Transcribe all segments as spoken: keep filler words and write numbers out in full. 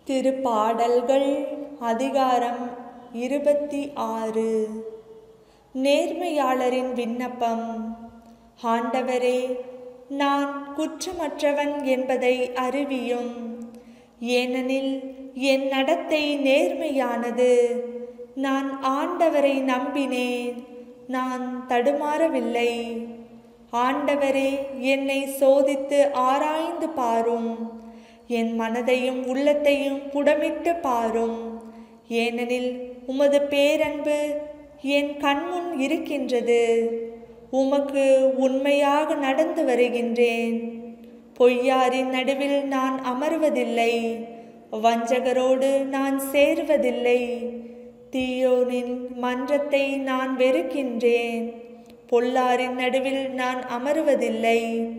திருப்பாடல்கள் அதிகாரம் இருபத்தி ஆறு. நேர்மையாளரின் விண்ணப்பம். ஆண்டவரே, நான் குற்றமற்றவன் என்பதை அறிவியும். ஏனெனில் என் நடத்தை நேர்மையானது. நான் ஆண்டவரை நம்பினேன், நான் தடுமாறவில்லை. ஆண்டவரே, என்னை சோதித்து ஆராய்ந்து பாரும். என் மனதையும் உள்ளத்தையும் புடமிட்டு பாரும். ஏனெனில் உமது பேரன்பு என் கண்முன் இருக்கின்றது. உமக்கு உண்மையாக நடந்து வருகின்றேன். பொய்யாரின் நடுவில் நான் அமர்வதில்லை, வஞ்சகரோடு நான் சேர்வதில்லை. தீயோனின் மன்றத்தை நான் வெறுக்கின்றேன். பொல்லாரின் நடுவில் நான் அமர்வதில்லை.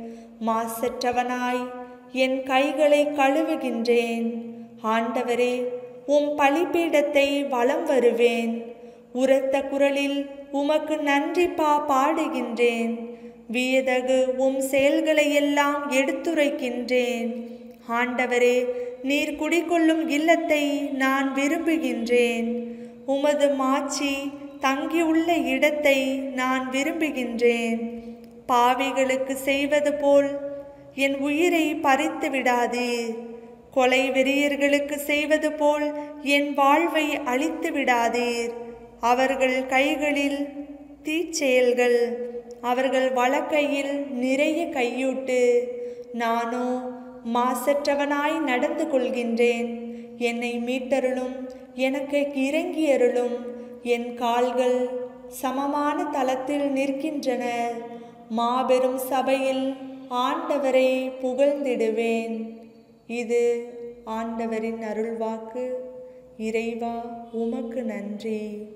மாசற்றவனாய் என் கைகளை கழுவுகின்றேன். ஆண்டவரே, உம் பலிபீடத்தை வலம் வருவேன். உரத்த குரலில் உமக்கு நன்றி பா பாடுகின்றேன். வியதகு உம் செயல்களை எல்லாம் எடுத்துரைக்கின்றேன். ஆண்டவரே, நீர் குடிகொள்ளும் இல்லத்தை நான் விரும்புகின்றேன். உமது மாட்சி தங்கியுள்ள இடத்தை நான் விரும்புகின்றேன். பாவிகளுக்கு செய்வது போல் என் உயிரை பறித்து விடாதீர். கொலை வெறியர்களுக்கு செய்வது போல் என் வாழ்வை அழித்து விடாதீர். அவர்கள் கைகளில் தீச்செயல்கள், அவர்கள் வலக்கையில் நிறைய கையூட்டு. நானோ மாசற்றவனாய் நடந்து கொள்கின்றேன். என்னை மீட்டருளும், எனக்கு இறங்கியருளும். என் கால்கள் சமமான தளத்தில் நிற்கின்றன. மாபெரும் சபையில் ஆண்டவரை புகழ்ந்திடுவேன். இது ஆண்டவரின் அருள்வாக்கு. இறைவா, உமக்கு நன்றி.